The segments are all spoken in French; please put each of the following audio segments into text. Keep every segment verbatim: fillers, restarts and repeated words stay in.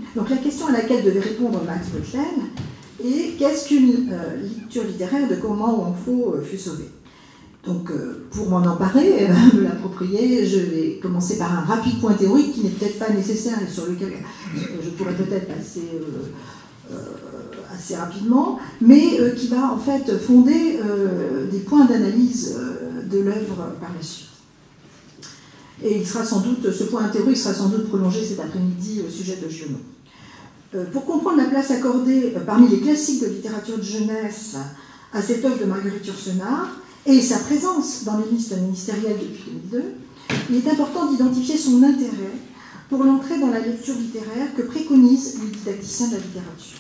Donc la question à laquelle devait répondre Max Böttchen est qu'est-ce qu'une euh, lecture littéraire de comment Wang Fo euh, fut sauvé. Donc euh, pour m'en emparer, euh, me l'approprier, je vais commencer par un rapide point théorique qui n'est peut-être pas nécessaire et sur lequel je pourrais peut-être passer euh, euh, assez rapidement, mais euh, qui va en fait fonder euh, des points d'analyse euh, de l'œuvre par la suite. Et il sera sans doute, ce point théorique sera sans doute prolongé cet après-midi au sujet de Giono. Euh, pour comprendre la place accordée euh, parmi les classiques de littérature de jeunesse à cette œuvre de Marguerite Yourcenar et sa présence dans les listes ministérielles depuis deux mille deux, il est important d'identifier son intérêt pour l'entrée dans la lecture littéraire que préconisent les didacticiens de la littérature.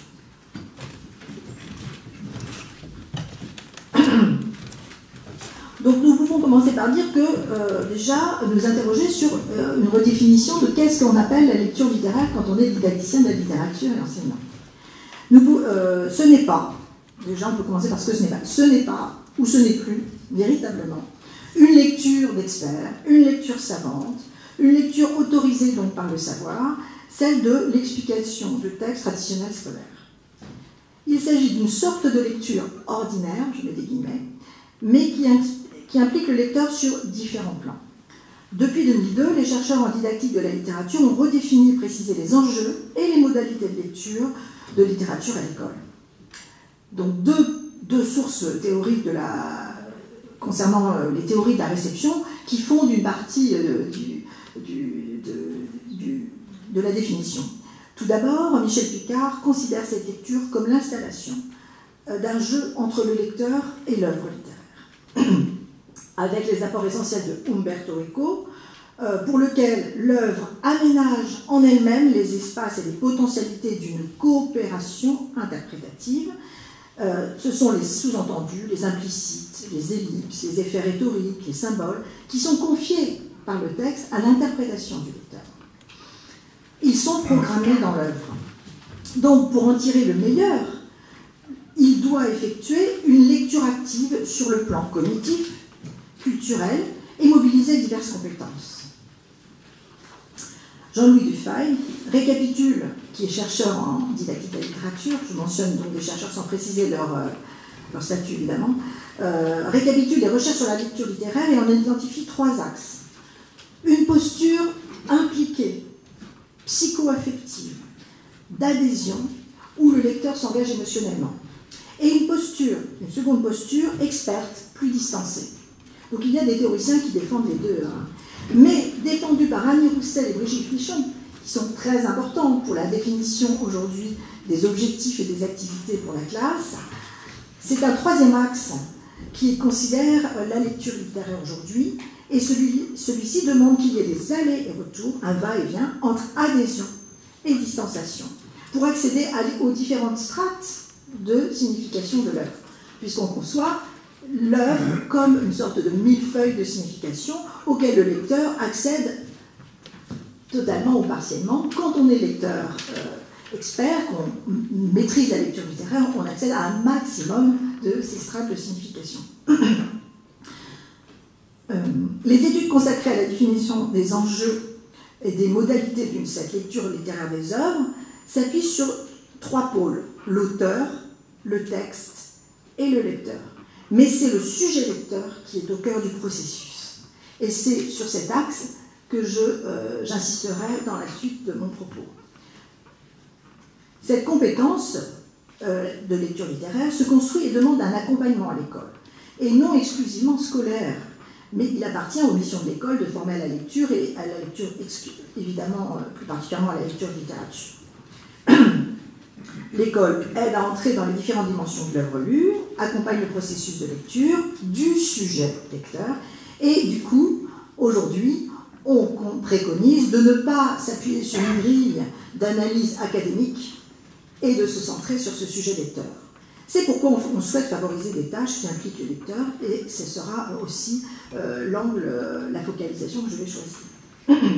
Donc nous pouvons commencer par dire que, euh, déjà, nous interroger sur euh, une redéfinition de qu'est-ce qu'on appelle la lecture littéraire quand on est didacticien de la littérature et enseignant. Nous, euh, ce n'est pas, déjà on peut commencer par ce que ce n'est pas, ce n'est pas, ou ce n'est plus, véritablement, une lecture d'experts, une lecture savante, une lecture autorisée donc par le savoir, celle de l'explication de textes traditionnels scolaires. Il s'agit d'une sorte de lecture ordinaire, je mets des guillemets, mais qui, qui implique le lecteur sur différents plans. Depuis deux mille deux, les chercheurs en didactique de la littérature ont redéfini et précisé les enjeux et les modalités de lecture de littérature à l'école. Donc deux, deux sources théoriques de la, concernant les théories de la réception qui fondent une partie euh, du, du, de, du, de la définition. Tout d'abord, Michel Picard considère cette lecture comme l'installation d'un jeu entre le lecteur et l'œuvre littéraire, avec les apports essentiels de Umberto Eco, euh, pour lequel l'œuvre aménage en elle-même les espaces et les potentialités d'une coopération interprétative. Euh, ce sont les sous-entendus, les implicites, les ellipses, les effets rhétoriques, les symboles, qui sont confiés par le texte à l'interprétation du lecteur. Ils sont programmés dans l'œuvre. Donc, pour en tirer le meilleur, il doit effectuer une lecture active sur le plan cognitif, culturel et mobiliser diverses compétences. Jean-Louis Dufay récapitule, qui est chercheur en didactique de la littérature, je mentionne donc des chercheurs sans préciser leur, euh, leur statut évidemment, euh, récapitule les recherches sur la lecture littéraire et en identifie trois axes. Une posture impliquée, psycho-affective, d'adhésion, où le lecteur s'engage émotionnellement. Et une posture, une seconde posture, experte, plus distancée. Donc il y a des théoriciens qui défendent les deux, hein. Mais défendus par Annie Roussel et Brigitte Pichon, qui sont très importantes pour la définition aujourd'hui des objectifs et des activités pour la classe, c'est un troisième axe qui considère la lecture littéraire aujourd'hui, et celui, celui-ci demande qu'il y ait des allers et retours, un va-et-vient, entre adhésion et distanciation, pour accéder à, aux différentes strates de signification de l'œuvre, puisqu'on conçoit l'œuvre comme une sorte de millefeuille de signification auquel le lecteur accède totalement ou partiellement. Quand on est lecteur euh, expert, qu'on maîtrise la lecture littéraire, on accède à un maximum de ces strates de signification. euh, les études consacrées à la définition des enjeux et des modalités d'une cette lecture littéraire des œuvres s'appuient sur trois pôles: l'auteur, le texte et le lecteur. Mais c'est le sujet lecteur qui est au cœur du processus. Et c'est sur cet axe que je, euh, j'insisterai dans la suite de mon propos. Cette compétence euh, de lecture littéraire se construit et demande un accompagnement à l'école, et non exclusivement scolaire, mais il appartient aux missions de l'école de former à la lecture et à la lecture, évidemment, euh, plus particulièrement à la lecture de littérature. L'école aide à entrer dans les différentes dimensions de l'œuvre lue, accompagne le processus de lecture du sujet lecteur, et du coup, aujourd'hui, on préconise de ne pas s'appuyer sur une grille d'analyse académique et de se centrer sur ce sujet lecteur. C'est pourquoi on souhaite favoriser des tâches qui impliquent le lecteur, et ce sera aussi euh, l'angle, euh, la focalisation que je vais choisir.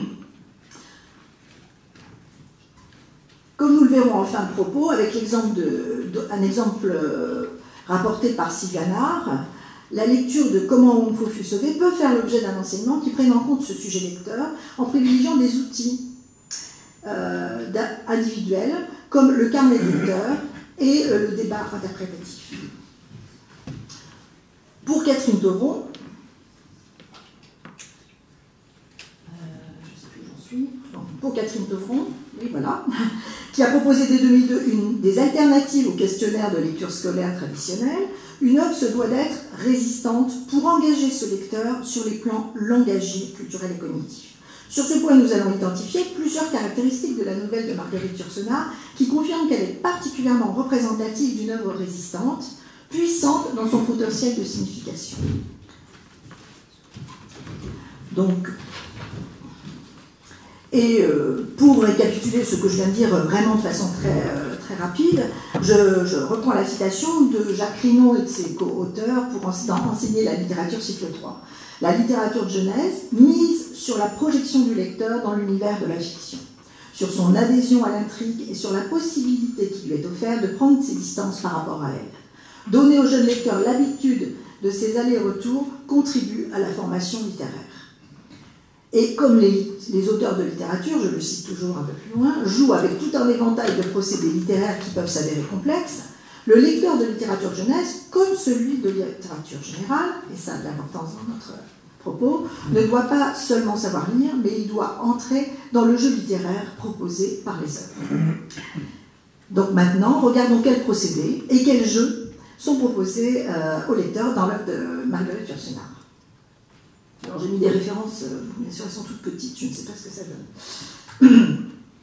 Comme nous le verrons en fin de propos, avec l'exemple de, de, un exemple euh, rapporté par Sylvia Nard, la lecture de Comment Wang Fo fut sauvé peut faire l'objet d'un enseignement qui prenne en compte ce sujet lecteur en privilégiant des outils euh, individuels, comme le carnet de lecteur et euh, le débat interprétatif. Pour Catherine Tauveron, pour Catherine Tauveron, oui, voilà, qui a proposé dès deux mille deux une, des alternatives au questionnaire de lecture scolaire traditionnel, une œuvre se doit d'être résistante pour engager ce lecteur sur les plans langagiers, culturels et cognitifs. Sur ce point, nous allons identifier plusieurs caractéristiques de la nouvelle de Marguerite Yourcenar qui confirment qu'elle est particulièrement représentative d'une œuvre résistante, puissante dans son potentiel de signification. Donc, et euh, pour récapituler ce que je viens de dire vraiment de façon très, euh, très rapide, je, je reprends la citation de Jacques Rinaud et de ses co-auteurs pour enseigner la littérature cycle trois. La littérature de jeunesse mise sur la projection du lecteur dans l'univers de la fiction, sur son adhésion à l'intrigue et sur la possibilité qui lui est offerte de prendre ses distances par rapport à elle. Donner aux jeunes lecteurs l'habitude de ces allers-retours contribue à la formation littéraire. Et comme les, les auteurs de littérature, je le cite toujours un peu plus loin, jouent avec tout un éventail de procédés littéraires qui peuvent s'avérer complexes, le lecteur de littérature jeunesse, comme celui de littérature générale, et ça a de l'importance dans notre propos, ne doit pas seulement savoir lire, mais il doit entrer dans le jeu littéraire proposé par les œuvres. Donc maintenant, regardons quels procédés et quels jeux sont proposés euh, aux lecteurs dans l'œuvre de Marguerite Yourcenar. Alors j'ai mis des références, euh, bien sûr elles sont toutes petites, je ne sais pas ce que ça donne.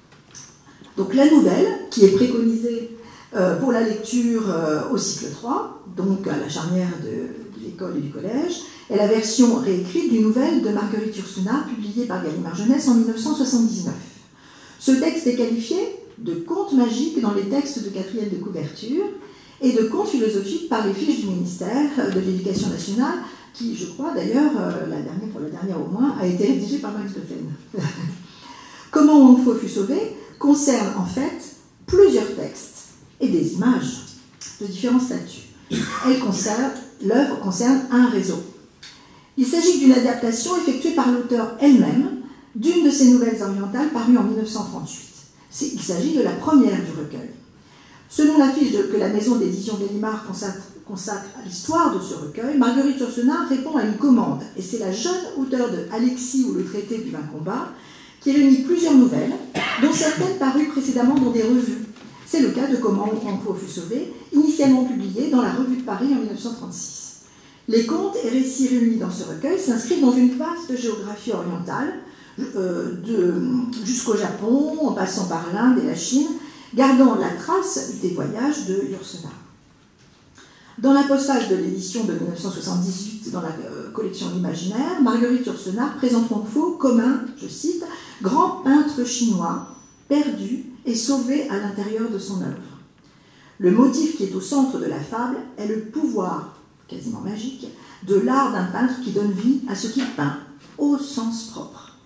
Donc la nouvelle, qui est préconisée euh, pour la lecture euh, au cycle trois, donc à la charnière de, de l'école et du collège, est la version réécrite d'une nouvelle de Marguerite Yourcenar, publiée par Gallimard Jeunesse en mille neuf cent soixante-dix-neuf. Ce texte est qualifié de conte magique dans les textes de quatrième de couverture et de conte philosophique par les fiches du ministère de l'Éducation nationale, qui, je crois d'ailleurs, euh, la dernière, pour la dernière au moins, a été rédigée par Max Bethlen. Comment Wang Fo fut sauvé concerne en fait plusieurs textes et des images de différents statuts. Elle concerne, l'œuvre concerne un réseau. Il s'agit d'une adaptation effectuée par l'auteur elle-même d'une de ses nouvelles orientales parues en mille neuf cent trente-huit. C'est, il s'agit de la première du recueil. Selon la fiche de, que la maison d'édition Gallimard consacre, consacre à l'histoire de ce recueil, Marguerite Yourcenar répond à une commande, et c'est la jeune auteure de Alexis ou le traité du vain combat qui réunit plusieurs nouvelles, dont certaines parues précédemment dans des revues. C'est le cas de Comment Wang Fo fut sauvé, initialement publié dans la Revue de Paris en mille neuf cent trente-six. Les contes et récits réunis dans ce recueil s'inscrivent dans une vaste géographie orientale, euh, de, jusqu'au Japon, en passant par l'Inde et la Chine, gardant la trace des voyages de Yourcenar. Dans la postface de l'édition de mille neuf cent soixante-dix-huit, dans la euh, collection L'Imaginaire, Marguerite Yourcenar présente Wang Fo comme un, je cite, grand peintre chinois, perdu et sauvé à l'intérieur de son œuvre. Le motif qui est au centre de la fable est le pouvoir, quasiment magique, de l'art d'un peintre qui donne vie à ce qu'il peint, au sens propre.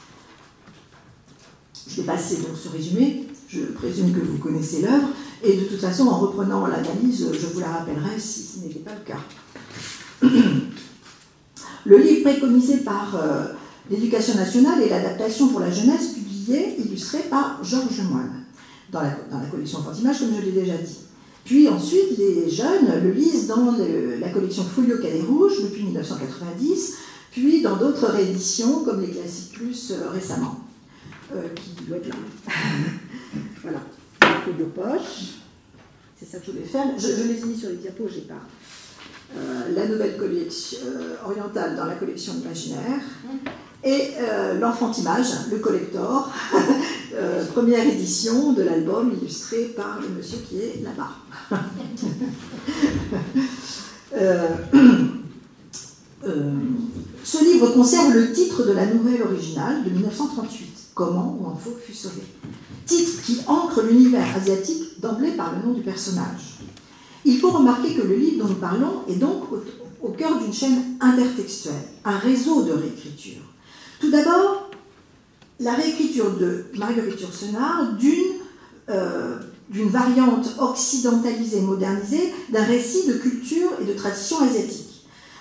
Je vais passer donc ce résumé, je présume que vous connaissez l'œuvre, et de toute façon, en reprenant l'analyse, je vous la rappellerai si ce n'était pas le cas. Le livre préconisé par euh, l'Éducation nationale est l'adaptation pour la jeunesse publiée, illustrée par Georges Lemoine, dans la, dans la collection Fantimage, comme je l'ai déjà dit. Puis ensuite, les jeunes le lisent dans le, la collection Folio Cadet Rouge depuis mille neuf cent quatre-vingt-dix, puis dans d'autres rééditions, comme les Classiques Plus euh, récemment, euh, qui doit être là. Voilà. De poche, c'est ça que je voulais faire. Je, je les ai mis sur les diapos, j'ai pas. Euh, la nouvelle collection euh, orientale dans la collection Imaginaire et euh, l'enfantimage, le collector, euh, première édition de l'album illustré par le monsieur qui est là-bas. euh, euh, ce livre conserve le titre de la nouvelle originale de mille neuf cent trente-huit, Comment Wang Fo fut sauvé. Titre qui ancre l'univers asiatique d'emblée par le nom du personnage. Il faut remarquer que le livre dont nous parlons est donc au, au cœur d'une chaîne intertextuelle, un réseau de réécriture. Tout d'abord, la réécriture de Marguerite Yourcenar d'une euh, d'une variante occidentalisée, modernisée, d'un récit de culture et de tradition asiatique.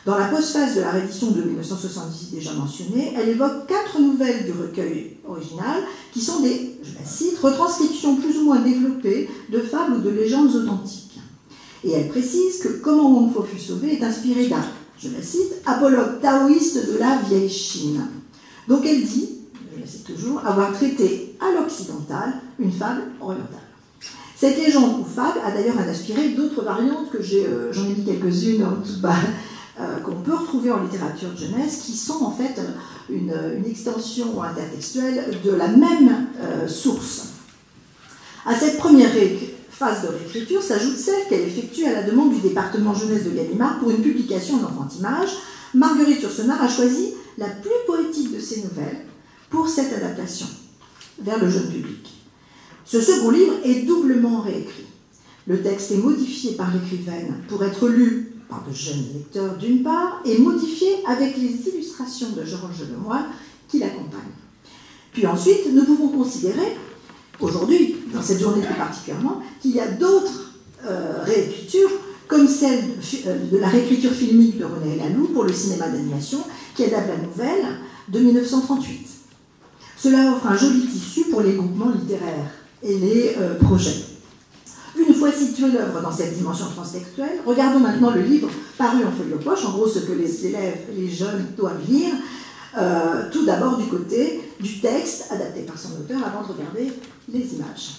Dans la postface de la réédition de mille neuf cent soixante-dix déjà mentionnée, elle évoque quatre nouvelles du recueil original qui sont des, je la cite, retranscriptions plus ou moins développées de fables ou de légendes authentiques. Et elle précise que Comment Wang Fo fut sauvé est inspiré d'un, je la cite, apologue taoïste de la vieille Chine. Donc elle dit, je la cite toujours, avoir traité à l'occidental une fable orientale. Cette légende ou fable a d'ailleurs inspiré d'autres variantes que j'ai, euh, j'en ai mis quelques-unes en tout bas, euh, qu'on peut retrouver en littérature de jeunesse, qui sont en fait une, une extension intertextuelle de la même euh, source. À cette première phase de réécriture s'ajoute celle qu'elle effectue à la demande du département jeunesse de Gallimard pour une publication en enfant-image. Marguerite Yourcenar a choisi la plus poétique de ses nouvelles pour cette adaptation vers le jeune public. Ce second livre est doublement réécrit. Le texte est modifié par l'écrivaine pour être lu par de jeunes lecteurs d'une part, et modifié avec les illustrations de Georges Lemoine qui l'accompagnent. Puis ensuite, nous pouvons considérer, aujourd'hui, dans cette journée plus particulièrement, qu'il y a d'autres euh, réécritures, comme celle de, de la réécriture filmique de René Laloux pour le cinéma d'animation, qui adapte la nouvelle de mille neuf cent trente-huit. Cela offre un joli tissu pour les groupements littéraires et les euh, projets. Une fois située l'œuvre dans cette dimension transtextuelle, regardons maintenant le livre paru en feuille de poche, en gros ce que les élèves, les jeunes doivent lire, euh, tout d'abord du côté du texte adapté par son auteur avant de regarder les images.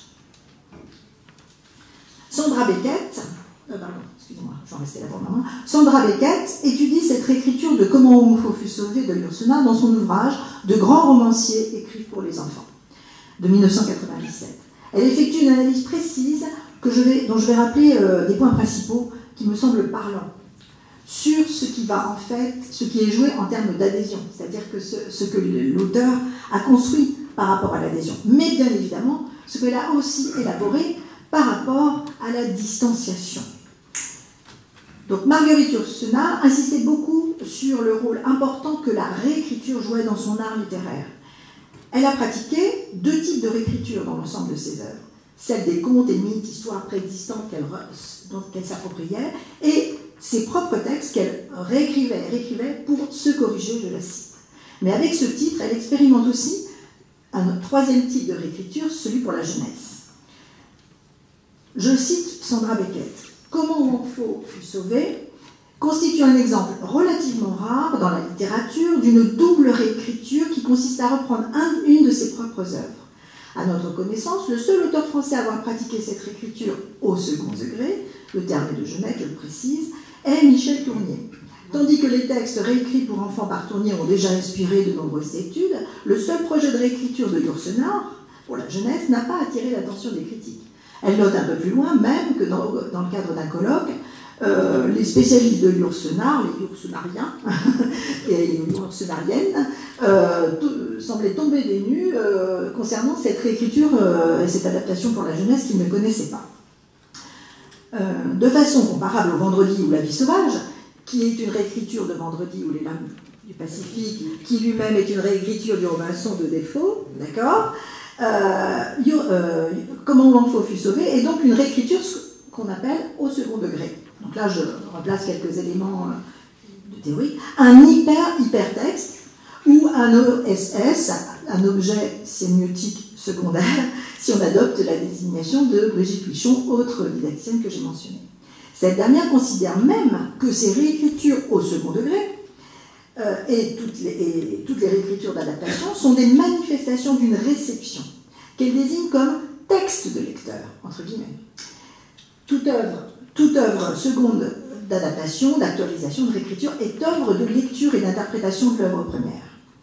Sandra Beckett, euh, pardon, excusez-moi, je vais en rester là pour le moment. Sandra Beckett étudie cette réécriture de Comment Wang Fo fut sauvé de Yourcenar dans son ouvrage De grands romanciers écrits pour les enfants, de mille neuf cent quatre-vingt-dix-sept. Elle effectue une analyse précise que je vais, dont je vais rappeler euh, des points principaux qui me semblent parlants sur ce qui va en fait, ce qui est joué en termes d'adhésion, c'est-à-dire que ce, ce que l'auteur a construit par rapport à l'adhésion, mais bien évidemment ce qu'elle a aussi élaboré par rapport à la distanciation. Donc Marguerite Yourcenar insistait beaucoup sur le rôle important que la réécriture jouait dans son art littéraire. Elle a pratiqué deux types de réécriture dans l'ensemble de ses œuvres. Celle des contes et mythes, histoires préexistantes qu'elle qu'elle s'appropriait, et ses propres textes qu'elle réécrivait et réécrivait pour se corriger, je la cite. Mais avec ce titre, elle expérimente aussi un troisième type de réécriture, celui pour la jeunesse. Je cite Sandra Beckett. Comment Wang Fo fut sauvé constitue un exemple relativement rare dans la littérature d'une double réécriture qui consiste à reprendre un, une de ses propres œuvres. À notre connaissance, le seul auteur français à avoir pratiqué cette réécriture au second degré, le terme est de Genette, je le précise, est Michel Tournier. Tandis que les textes réécrits pour enfants par Tournier ont déjà inspiré de nombreuses études, le seul projet de réécriture de Yourcenar, pour la jeunesse, n'a pas attiré l'attention des critiques. Elle note un peu plus loin, même que dans, dans le cadre d'un colloque, euh, les spécialistes de Yourcenar, les Yourcenariens et les Yourcenariennes, euh, semblaient tomber des nues euh, concernant cette réécriture euh, et cette adaptation pour la jeunesse qu'ils ne connaissaient pas. Euh, de façon comparable au Vendredi ou La vie sauvage, qui est une réécriture de Vendredi ou Les lames du Pacifique, qui lui-même est une réécriture du Robinson de Defoe, d'accord euh, euh, Comment Wang Fo fut sauvé est donc une réécriture qu'on appelle au second degré. Donc là, je remplace quelques éléments de théorie. Un hyper-hypertexte ou un O S S, un objet sémiotique secondaire, si on adopte la désignation de Brigitte Huichon, autre didacticienne que j'ai mentionnée. Cette dernière considère même que ces réécritures au second degré euh, et, toutes les, et toutes les réécritures d'adaptation sont des manifestations d'une réception, qu'elle désigne comme texte de lecteur, entre guillemets. Toute œuvre, toute œuvre seconde d'adaptation, d'actualisation, de réécriture est œuvre de lecture et d'interprétation de l'œuvre première.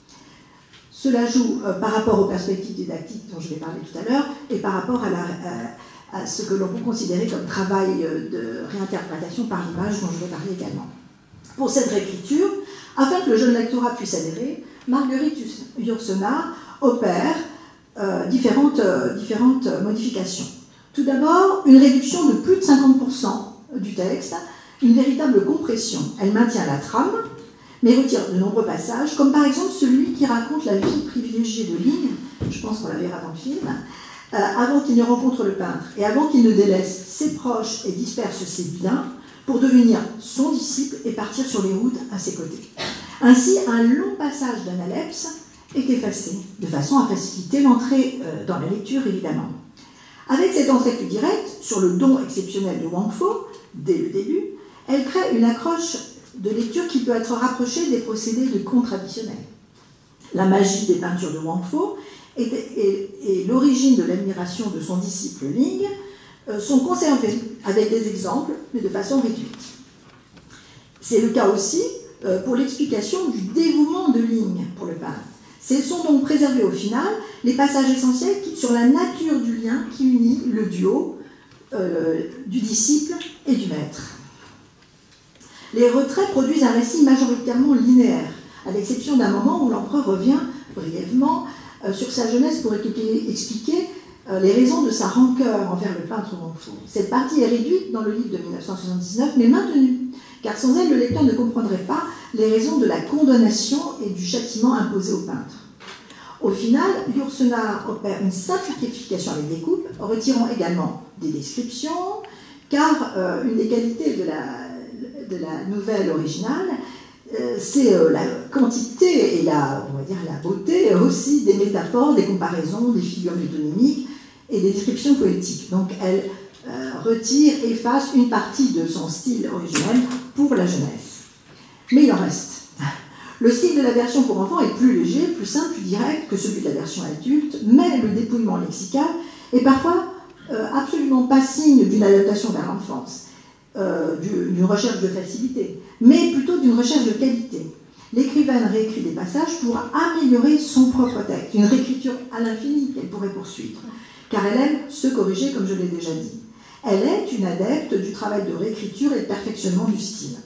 Cela joue euh, par rapport aux perspectives didactiques dont je vais parler tout à l'heure et par rapport à, la, à, à ce que l'on peut considérer comme travail de réinterprétation par l'image dont je vais parler également. Pour cette réécriture, afin que le jeune lectorat puisse adhérer, Marguerite Yourcenar opère euh, différentes, euh, différentes modifications. Tout d'abord, une réduction de plus de cinquante pour cent du texte, une véritable compression. Elle maintient la trame, mais retire de nombreux passages, comme par exemple celui qui raconte la vie privilégiée de Ligne, je pense qu'on la verra dans le film, euh, avant qu'il ne rencontre le peintre, et avant qu'il ne délaisse ses proches et disperse ses biens, pour devenir son disciple et partir sur les routes à ses côtés. Ainsi, un long passage d'analepse est effacé, de façon à faciliter l'entrée euh, dans la lecture, évidemment. Avec cette entrée plus directe, sur le don exceptionnel de Wang Fo, dès le début, elle crée une accroche de lecture qui peut être rapprochée des procédés de conte traditionnels. La magie des peintures de Wang Fo et, et, et l'origine de l'admiration de son disciple Ling euh, sont conservées avec des exemples, mais de façon réduite. C'est le cas aussi euh, pour l'explication du dévouement de Ling pour le peintre. Ces sont donc préservés au final les passages essentiels qui, sur la nature du lien qui unit le duo euh, du disciple et du maître. Les retraits produisent un récit majoritairement linéaire, à l'exception d'un moment où l'empereur revient brièvement euh, sur sa jeunesse pour expliquer euh, les raisons de sa rancœur envers le peintre Wang Fo. Cette partie est réduite dans le livre de mille neuf cent soixante-dix-neuf, mais maintenue, car sans elle, le lecteur ne comprendrait pas les raisons de la condamnation et du châtiment imposé au peintre. Au final, Yourcenar opère une simplification avec des coupes, retirant également des descriptions, car euh, une des qualités de la de la nouvelle originale, euh, c'est euh, la quantité et la, on va dire, la beauté aussi des métaphores, des comparaisons, des figures métonymiques et des descriptions poétiques. Donc elle euh, retire, efface une partie de son style originel pour la jeunesse. Mais il en reste. Le style de la version pour enfants est plus léger, plus simple, plus direct que celui de la version adulte, mais le dépouillement lexical est parfois euh, absolument pas signe d'une adaptation vers l'enfance. Euh, d'une recherche de facilité, mais plutôt d'une recherche de qualité. L'écrivaine réécrit des passages pour améliorer son propre texte, une réécriture à l'infini qu'elle pourrait poursuivre, car elle aime se corriger, comme je l'ai déjà dit. Elle est une adepte du travail de réécriture et de perfectionnement du style.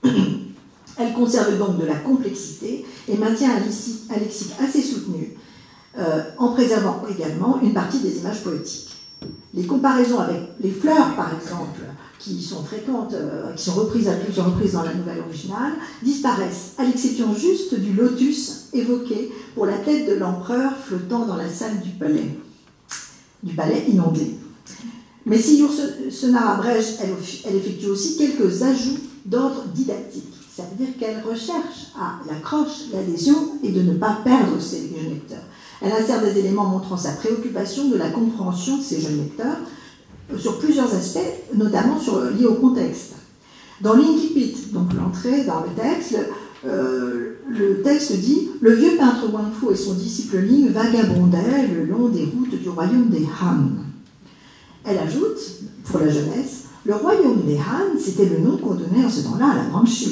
Elle conserve donc de la complexité et maintient un lexique, un lexique assez soutenu, euh, en préservant également une partie des images poétiques. Les comparaisons avec les fleurs, par exemple, qui sont fréquentes, euh, qui sont reprises à plusieurs reprises dans la nouvelle originale, disparaissent, à l'exception juste du lotus évoqué pour la tête de l'empereur flottant dans la salle du palais, du palais inondé. Mais si Yourcenar abrège, elle, elle effectue aussi quelques ajouts d'ordre didactique. Ça veut dire qu'elle recherche à l'accroche, l'adhésion et de ne pas perdre ses jeunes lecteurs. Elle insère des éléments montrant sa préoccupation de la compréhension de ses jeunes lecteurs, sur plusieurs aspects, notamment sur, liés au contexte. Dans l'Incipit, donc l'entrée dans le texte, le, euh, le texte dit « Le vieux peintre Wang Fo et son disciple Ling vagabondaient le long des routes du royaume des Han. » Elle ajoute, pour la jeunesse, « Le royaume des Han, c'était le nom qu'on donnait en ce temps-là à la Grande Chine. »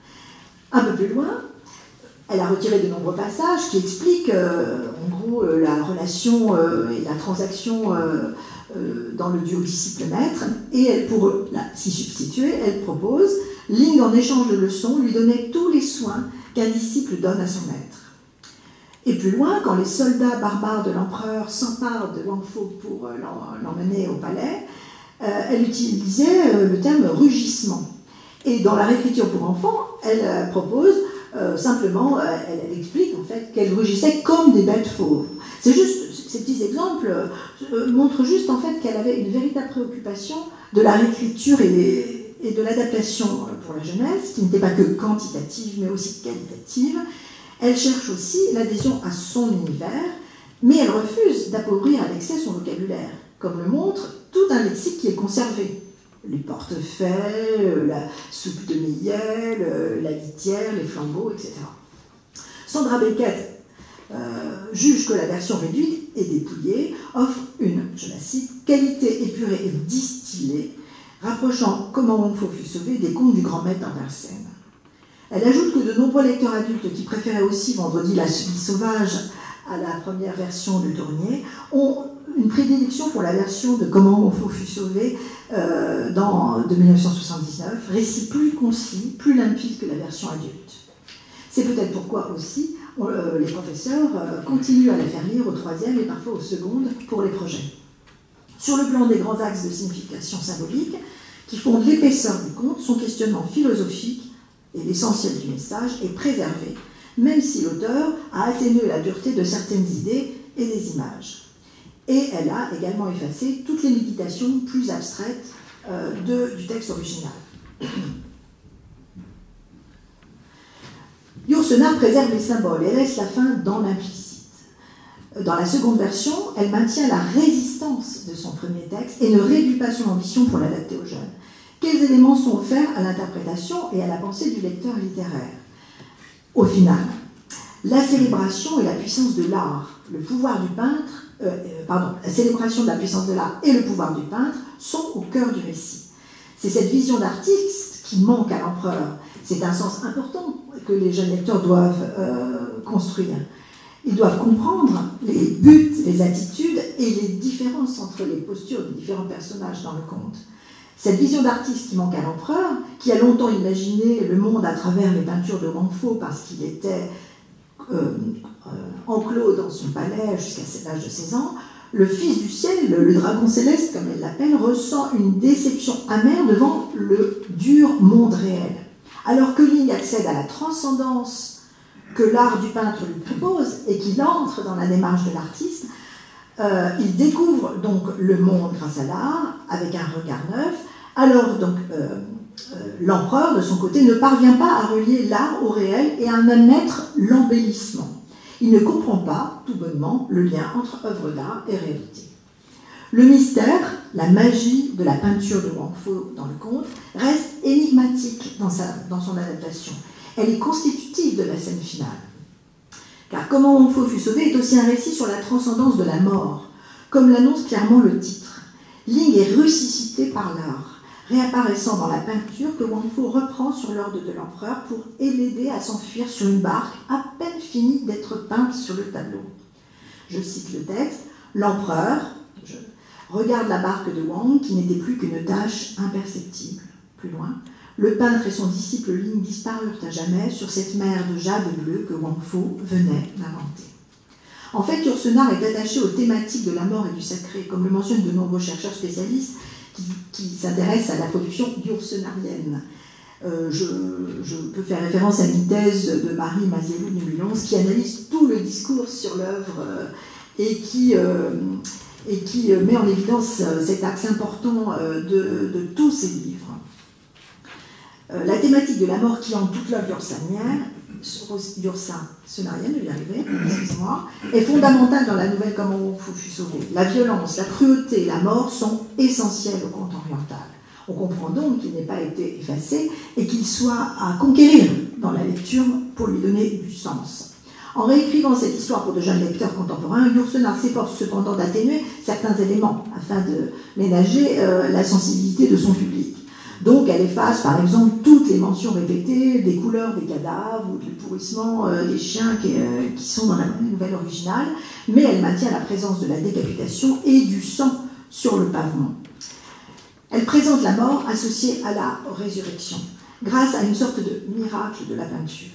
Un peu plus loin, elle a retiré de nombreux passages qui expliquent, euh, en gros, euh, la relation euh, et la transaction euh, euh, dans le duo disciple-maître, et elle, pour s'y substituer, elle propose « Ling, en échange de leçons, lui donnait tous les soins qu'un disciple donne à son maître. » Et plus loin, quand les soldats barbares de l'empereur s'emparent de Wang Fo pour euh, l'emmener au palais, euh, elle utilisait euh, le terme « rugissement ». Et dans la réécriture pour enfants, elle euh, propose Euh, simplement, euh, elle, elle explique en fait qu'elle rugissait comme des bêtes fauves. C'est juste, ces petits exemples euh, montrent juste en fait qu'elle avait une véritable préoccupation de la réécriture et, et de l'adaptation pour la jeunesse, qui n'était pas que quantitative mais aussi qualitative. Elle cherche aussi l'adhésion à son univers, mais elle refuse d'appauvrir à l'excès son vocabulaire, comme le montre tout un lexique qui est conservé. Les portefeuilles, la soupe de miel, la litière, les flambeaux, et cetera. Sandra Beckett euh, juge que la version réduite et dépouillée offre une, je la cite, qualité épurée et distillée, rapprochant comment Wang Fo fut sauvé des contes du grand maître d'Andersen. Elle ajoute que de nombreux lecteurs adultes qui préféraient aussi Vendredi la vie sauvage à la première version du Tournier ont une prédilection pour la version de Comment Wang Fo fut sauvé euh, dans, de mille neuf cent soixante-dix-neuf, récit plus concis, plus limpide que la version adulte. C'est peut-être pourquoi aussi on, euh, les professeurs euh, continuent à la faire lire au troisième et parfois au second pour les projets. Sur le plan des grands axes de signification symbolique qui font de l'épaisseur du conte, son questionnement philosophique et l'essentiel du message est préservé, même si l'auteur a atténué la dureté de certaines idées et des images. Et elle a également effacé toutes les méditations plus abstraites euh, de, du texte original. Yourcenar préserve les symboles et laisse la fin dans l'implicite. Dans la seconde version, elle maintient la résistance de son premier texte et ne réduit pas son ambition pour l'adapter aux jeunes. Quels éléments sont offerts à l'interprétation et à la pensée du lecteur littéraire? Au final, la célébration et la puissance de l'art, le pouvoir du peintre, euh, pardon, la célébration de la puissance de l'art et le pouvoir du peintre sont au cœur du récit. C'est cette vision d'artiste qui manque à l'empereur. C'est un sens important que les jeunes lecteurs doivent euh, construire. Ils doivent comprendre les buts, les attitudes et les différences entre les postures des différents personnages dans le conte. Cette vision d'artiste qui manque à l'empereur, qui a longtemps imaginé le monde à travers les peintures de Wang Fo parce qu'il était euh, euh, enclos dans son palais jusqu'à l'âge de seize ans, le fils du ciel, le, le dragon céleste comme elle l'appelle, ressent une déception amère devant le dur monde réel. Alors que Ling accède à la transcendance que l'art du peintre lui propose et qu'il entre dans la démarche de l'artiste, euh, il découvre donc le monde grâce à l'art avec un regard neuf. Alors donc euh, euh, l'empereur de son côté ne parvient pas à relier l'art au réel et à en admettre l'embellissement. Il ne comprend pas tout bonnement le lien entre œuvre d'art et réalité. Le mystère, la magie de la peinture de Wang Fo dans le conte reste énigmatique dans, sa, dans son adaptation. Elle est constitutive de la scène finale. Car Comment Wang Fo fut sauvé est aussi un récit sur la transcendance de la mort, comme l'annonce clairement le titre. Ling est ressuscité par l'art, réapparaissant dans la peinture que Wang Fo reprend sur l'ordre de l'empereur pour l'aider à s'enfuir sur une barque à peine finie d'être peinte sur le tableau. Je cite le texte. L'empereur je, regarde la barque de Wang qui n'était plus qu'une tache imperceptible. Plus loin. Le peintre et son disciple Ling disparurent à jamais sur cette mer de jade bleu que Wang Fo venait d'inventer. En fait, Yourcenar est attaché aux thématiques de la mort et du sacré, comme le mentionnent de nombreux chercheurs spécialistes qui, qui s'intéressent à la production yourcenarienne. Euh, je, je peux faire référence à une thèse de Marie Maziello de deux mille onze qui analyse tout le discours sur l'œuvre euh, et qui... Euh, et qui met en évidence cet axe important de, de tous ces livres. La thématique de la mort qui hante toute l'œuvre yourcenarienne, je vais y arriver, excusez-moi, est fondamentale dans la nouvelle Comment Wang Fo fut sauvé. La violence, la cruauté, la mort sont essentielles au conte oriental. On comprend donc qu'il n'ait pas été effacé et qu'il soit à conquérir dans la lecture pour lui donner du sens. En réécrivant cette histoire pour de jeunes lecteurs contemporains, Yourcenar s'efforce cependant d'atténuer certains éléments afin de ménager euh, la sensibilité de son public. Donc elle efface par exemple toutes les mentions répétées des couleurs des cadavres ou du pourrissement euh, des chiens qui, euh, qui sont dans la nouvelle originale, mais elle maintient la présence de la décapitation et du sang sur le pavement. Elle présente la mort associée à la résurrection, grâce à une sorte de miracle de la peinture.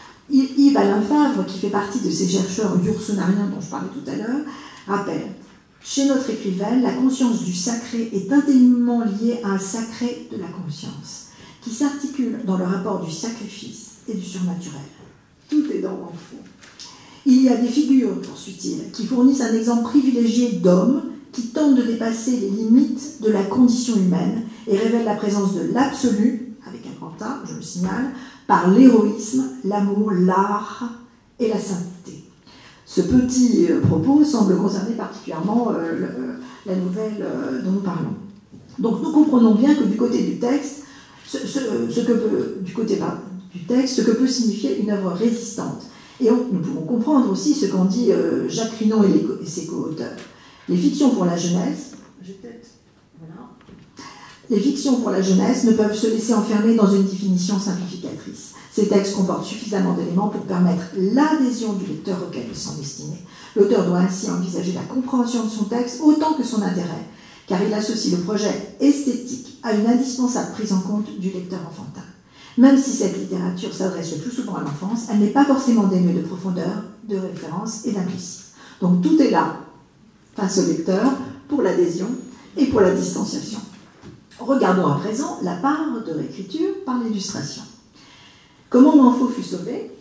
Yves Alain Favre, qui fait partie de ces chercheurs yourcenariens dont je parlais tout à l'heure, rappelle « Chez notre écrivaine, la conscience du sacré est intimement liée à un sacré de la conscience, qui s'articule dans le rapport du sacrifice et du surnaturel. Tout est dans Wang Fo. Il y a des figures, poursuit-il, qui fournissent un exemple privilégié d'hommes qui tentent de dépasser les limites de la condition humaine et révèlent la présence de l'absolu, avec un grand A, je le signale, par l'héroïsme, l'amour, l'art et la sainteté. » Ce petit propos semble concerner particulièrement euh, le, la nouvelle euh, dont nous parlons. Donc nous comprenons bien que du côté du texte, ce, ce, ce que peut, du côté pardon, du texte, ce que peut signifier une œuvre résistante. Et on, nous pouvons comprendre aussi ce qu'en dit euh, Jacques Rinon et, les, et ses co-auteurs. Les fictions pour la jeunesse, je peut-être, voilà. Les fictions pour la jeunesse ne peuvent se laisser enfermer dans une définition simplificatrice. Ces textes comportent suffisamment d'éléments pour permettre l'adhésion du lecteur auquel ils sont destinés. L'auteur doit ainsi envisager la compréhension de son texte autant que son intérêt, car il associe le projet esthétique à une indispensable prise en compte du lecteur enfantin. Même si cette littérature s'adresse le plus souvent à l'enfance, elle n'est pas forcément dénuée de profondeur, de référence et d'implicite. Donc tout est là, face au lecteur, pour l'adhésion et pour la distanciation. Regardons à présent la part de réécriture par l'illustration. Comment Wang Fo fut sauvé?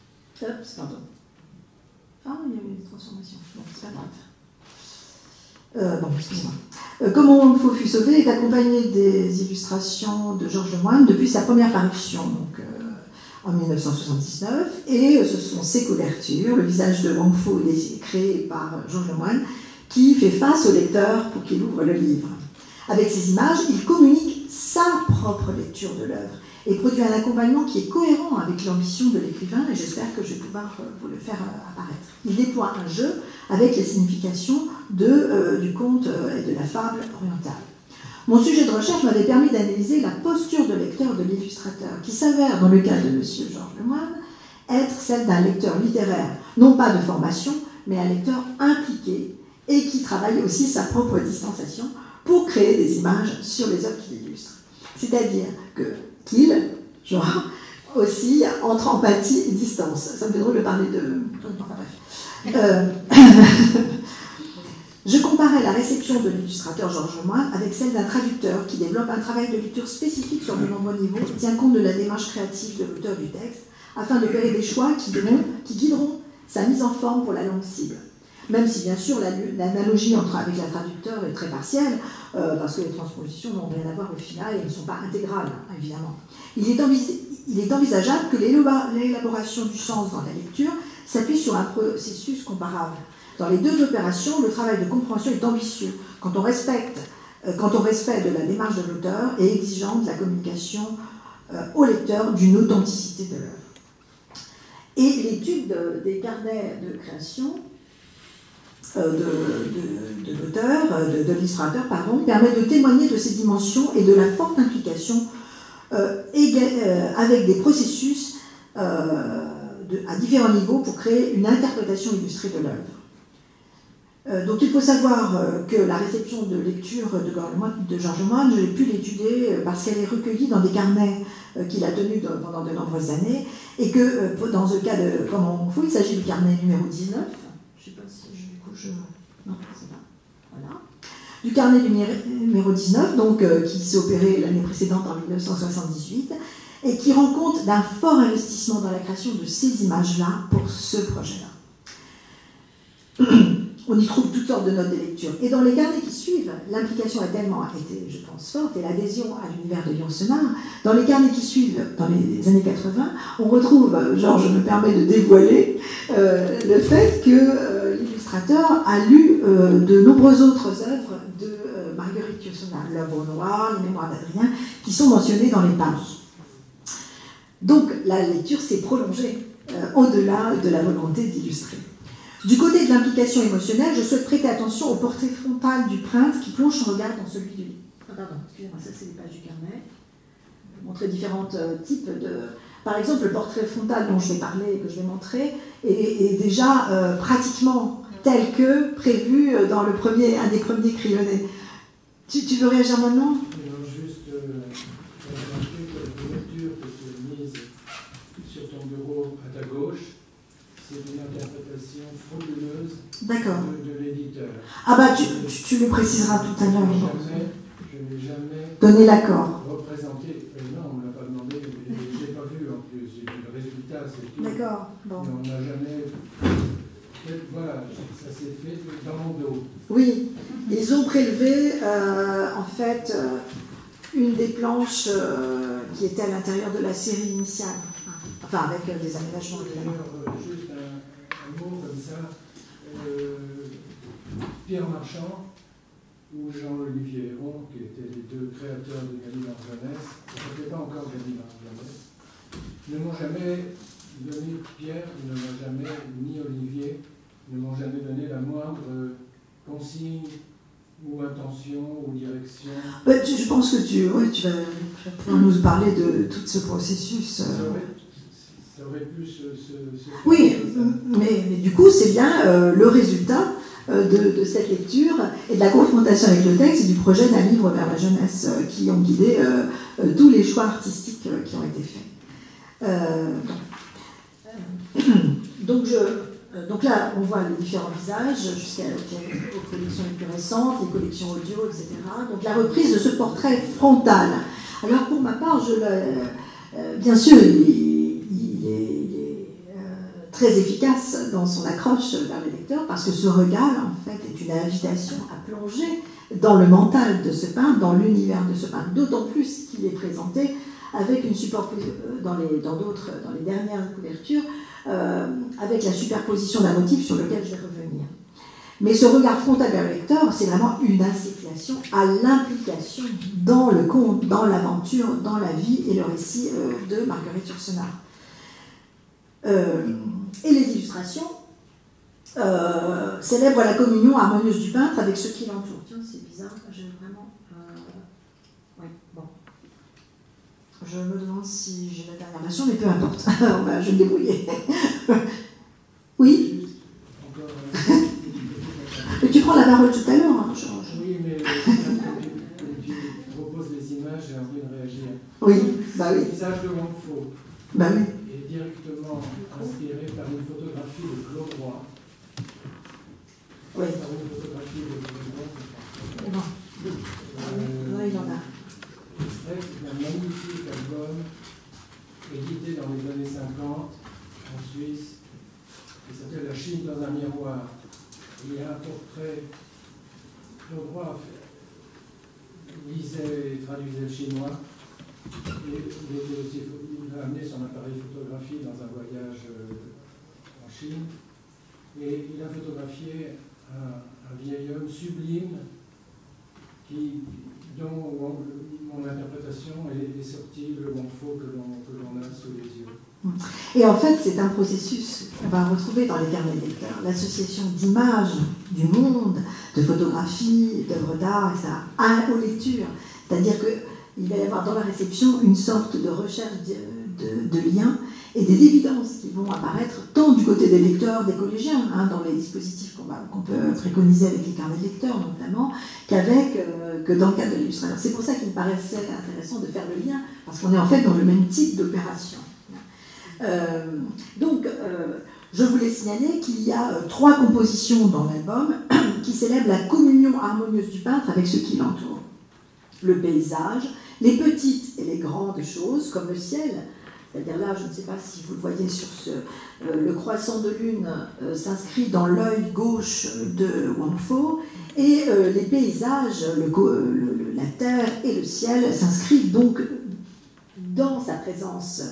Oups, pardon. Ah, il y a eu des transformations. Bon, c'est pas grave. Euh, bon, excusez-moi. Euh, Comment Faux fut sauvé est accompagné des illustrations de Georges Lemoine depuis sa première parution, donc euh, en mille neuf cent soixante-dix-neuf, et euh, ce sont ses couvertures, le visage de Wang Fo créé par euh, Georges Lemoine, qui fait face au lecteur pour qu'il ouvre le livre. Avec ces images, il communique sa propre lecture de l'œuvre et produit un accompagnement qui est cohérent avec l'ambition de l'écrivain, et j'espère que je vais pouvoir euh, vous le faire euh, apparaître. Il déploie un jeu avec les significations de, euh, du conte euh, et de la fable orientale. Mon sujet de recherche m'avait permis d'analyser la posture de lecteur de l'illustrateur, qui s'avère, dans le cas de M. Georges Lemoine, être celle d'un lecteur littéraire, non pas de formation, mais un lecteur impliqué et qui travaille aussi sa propre distanciation pour créer des images sur les œuvres qu'il illustre. C'est-à-dire que qu'il, genre, aussi entre empathie et distance. Ça me fait drôle de parler de... Enfin, bref. Euh... Je comparais la réception de l'illustrateur Georges Lemoine avec celle d'un traducteur qui développe un travail de lecture spécifique sur de nombreux niveaux et tient compte de la démarche créative de l'auteur du texte afin de faire des choix qui, diront, qui guideront sa mise en forme pour la langue cible. Même si, bien sûr, l'analogie entre avec la traducteur est très partielle, euh, parce que les transpositions n'ont rien à voir au final et ne sont pas intégrales, évidemment. Il est, il est envisageable que l'élaboration du sens dans la lecture s'appuie sur un processus comparable. Dans les deux opérations, le travail de compréhension est ambitieux, quand on respecte, euh, quand on respecte de la démarche de l'auteur et exigeant de la communication euh, au lecteur d'une authenticité de l'œuvre. Et l'étude de, des carnets de création euh, de, de, de l'auteur, de, de l'illustrateur, pardon, permet de témoigner de ces dimensions et de la forte implication euh, euh, avec des processus euh, de, à différents niveaux pour créer une interprétation illustrée de l'œuvre. Euh, donc il faut savoir euh, que la réception de lecture de, de Georges Lemoine, j'ai pu l'étudier euh, parce qu'elle est recueillie dans des carnets euh, qu'il a tenus de, pendant de nombreuses années, et que euh, dans le cas de Comment Wang Fo, il s'agit du carnet numéro dix-neuf, je ne sais pas si je, du coup je... non, c'est pas... Voilà. Du carnet numéro dix-neuf, donc, euh, qui s'est opéré l'année précédente en mille neuf cent soixante-dix-huit, et qui rend compte d'un fort investissement dans la création de ces images-là pour ce projet-là. On y trouve toutes sortes de notes de lecture. Et dans les carnets qui suivent, l'implication a tellement été, je pense, forte, et l'adhésion à l'univers de Lyoncenar. Dans les carnets qui suivent, dans les années quatre-vingts, on retrouve, genre je me permets de dévoiler, euh, le fait que euh, l'illustrateur a lu euh, de nombreuses autres œuvres de euh, Marguerite Yourcenar, l'œuvre noire, les mémoires d'Adrien, qui sont mentionnées dans les pages. Donc la lecture s'est prolongée euh, au-delà de la volonté d'illustrer. Du côté de l'implication émotionnelle, je souhaite prêter attention au portrait frontal du prince qui plonge son regard dans celui du livre. Ah, pardon, excusez-moi, ça c'est les pages du carnet. Je vais montrer différents euh, types de... Par exemple, le portrait frontal dont je vais parler et que je vais montrer est, est déjà euh, pratiquement tel que prévu dans le premier, un des premiers crayonnés. Tu, tu veux réagir maintenant? Non, juste euh, remarquer que la couverture que tu as mise sur ton bureau à ta gauche, c'est une interprétation frauduleuse de, de l'éditeur. Ah bah tu, tu, tu le préciseras tout à l'heure. Je n'ai jamais donné l'accord. Représenté. Euh, non, on ne l'a pas demandé, je ne l'ai pas vu en plus. J'ai vu le résultat, c'est tout. D'accord. Bon. Mais on n'a jamais. Fait, voilà, ça s'est fait dans mon dos. Oui, ils ont prélevé euh, en fait euh, une des planches euh, qui était à l'intérieur de la série initiale. Enfin, avec euh, des aménagements. D'ailleurs, euh, juste un, un mot comme ça. Euh, Pierre Marchand ou Jean-Olivier Héron, qui étaient les deux créateurs de Galilée en jeunesse, ça n'était pas encore Galilée en jeunesse, ne m'ont jamais donné, Pierre ne m'a jamais, ni Olivier, ne m'ont jamais donné la moindre consigne ou intention ou direction. Bah, tu, je pense que tu, ouais, tu, vas, tu vas pouvoir nous parler de tout ce processus. Euh... Ça, aurait, ça aurait pu se, se, se faire. Oui, mais, mais du coup, c'est bien euh, le résultat euh, de, de cette lecture et de la confrontation avec le texte et du projet d'un livre vers la jeunesse euh, qui ont guidé euh, euh, tous les choix artistiques euh, qui ont été faits. Euh, donc, je, euh, donc là, on voit les différents visages jusqu'aux collections les plus récentes, les collections audio, et cetera. Donc la reprise de ce portrait frontal. Alors pour ma part, je le, euh, bien sûr, il, il est, il est euh, très très efficace dans son accroche vers le lecteur, parce que ce regard, en fait, est une invitation à plonger dans le mental de ce peintre, dans l'univers de ce peintre, d'autant plus qu'il est présenté avec une support dans les dans d'autres dans les dernières couvertures, euh, avec la superposition d'un motif sur lequel je vais revenir. Mais ce regard frontal vers le lecteur, c'est vraiment une incitation à l'implication dans le conte, dans l'aventure, dans la vie et le récit euh, de Marguerite Yourcenar. Euh, et les illustrations euh, célèbrent la communion harmonieuse du peintre avec ceux qui l'entourent. Tiens, c'est bizarre, j'ai vraiment... Euh... Oui, bon. Je me demande si j'ai la dernière version, mais peu importe. Bah, je vais me débrouiller. Oui. Mais tu prends la parole tout à l'heure. Hein, je, je... Oui, mais tu, tu proposes les images, j'ai envie de réagir. Oui, bah oui. Le visage de Wang Fo bah oui. est directement inspiré par une photographie de Claude Roy. Oui. Par une photographie de Claude Roy, je pense. Non. Euh, oui, il y en a. Extrait d'un magnifique album édité dans les années cinquante en Suisse, qui s'appelle La Chine dans un miroir. Il y a un portrait. Claude Roy lisait et traduisait le chinois. Et il, était aussi, il a amené son appareil photographique dans un voyage en Chine. Et il a photographié un, un vieil homme sublime qui, dont mon interprétation est, est sortie, le Wang Fo que l'on a sous les yeux. Et en fait, c'est un processus qu'on va retrouver dans les carnets de lecteurs, l'association d'images du monde, de photographies, d'œuvres d'art, et cetera, aux lectures. C'est-à-dire qu'il va y avoir dans la réception une sorte de recherche de, de, de liens et des évidences qui vont apparaître tant du côté des lecteurs, des collégiens, hein, dans les dispositifs qu'on qu'on peut préconiser avec les carnets de lecteurs notamment, qu'avec euh, que dans le cadre de l'illustration. C'est pour ça qu'il me paraissait intéressant de faire le lien, parce qu'on est en fait dans le même type d'opération. Euh, donc, euh, je voulais signaler qu'il y a euh, trois compositions dans l'album qui célèbrent la communion harmonieuse du peintre avec ceux qui l'entourent. Le paysage, les petites et les grandes choses, comme le ciel. C'est-à-dire là, je ne sais pas si vous le voyez sur ce... Euh, le croissant de lune euh, s'inscrit dans l'œil gauche de Wang Fo, et euh, les paysages, le, le, la terre et le ciel s'inscrivent donc dans sa présence...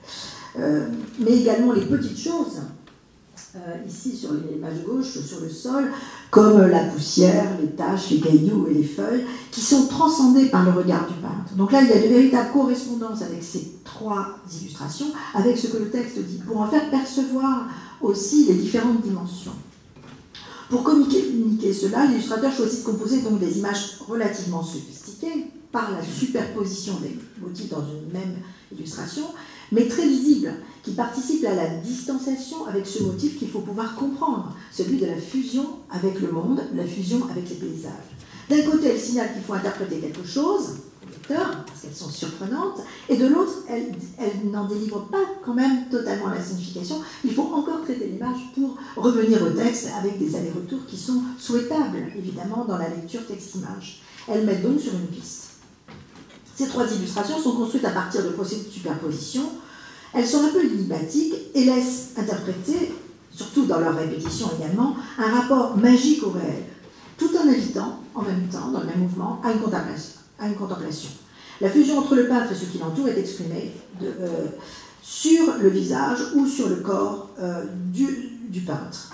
Euh, mais également les petites choses, euh, ici sur l'image gauche, sur le sol, comme la poussière, les taches, les cailloux et les feuilles, qui sont transcendées par le regard du peintre. Donc là, il y a de véritables correspondances avec ces trois illustrations, avec ce que le texte dit, pour en faire percevoir aussi les différentes dimensions. Pour communiquer cela, l'illustrateur choisit de composer donc des images relativement sophistiquées, par la superposition des motifs dans une même illustration, mais très visible, qui participe à la distanciation avec ce motif qu'il faut pouvoir comprendre, celui de la fusion avec le monde, la fusion avec les paysages. D'un côté, elle signale qu'il faut interpréter quelque chose, au lecteur, parce qu'elles sont surprenantes, et de l'autre, elle, elle n'en délivre pas quand même totalement la signification. Il faut encore traiter l'image pour revenir au texte avec des allers-retours qui sont souhaitables, évidemment, dans la lecture texte-image. Elle met donc sur une piste. Ces trois illustrations sont construites à partir de procédés de superposition. Elles sont un peu énigmatiques et laissent interpréter, surtout dans leur répétition également, un rapport magique au réel, tout en invitant, en même temps, dans le même mouvement, à une contemplation. À une contemplation. La fusion entre le peintre et ceux qui l'entourent est exprimée de, euh, sur le visage ou sur le corps euh, du, du peintre.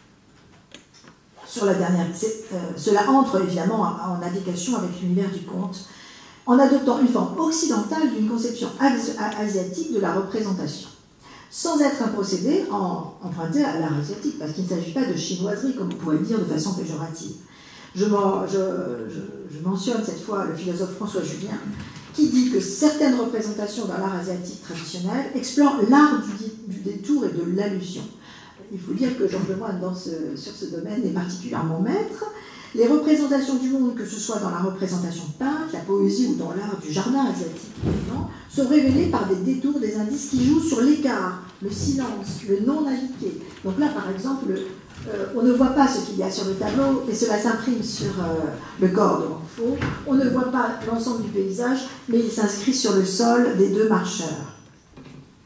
Sur la dernière, euh, cela entre évidemment en indication avec l'univers du conte, en adoptant une forme occidentale d'une conception asiatique de la représentation, sans être un procédé en, emprunté à l'art asiatique, parce qu'il ne s'agit pas de chinoiserie, comme on pourrait le dire de façon péjorative. Je, je, je, je mentionne cette fois le philosophe François Julien, qui dit que certaines représentations dans l'art asiatique traditionnel explorent l'art du, du détour et de l'allusion. Il faut dire que Georges Lemoine, dans ce, sur ce domaine, est particulièrement maître. Les représentations du monde, que ce soit dans la représentation peinte, la poésie ou dans l'art du jardin asiatique, sont révélées par des détours, des indices qui jouent sur l'écart, le silence, le non-indiqué. Donc là, par exemple, euh, on ne voit pas ce qu'il y a sur le tableau, mais cela s'imprime sur euh, le corps de Wang Fo. On ne voit pas l'ensemble du paysage, mais il s'inscrit sur le sol des deux marcheurs.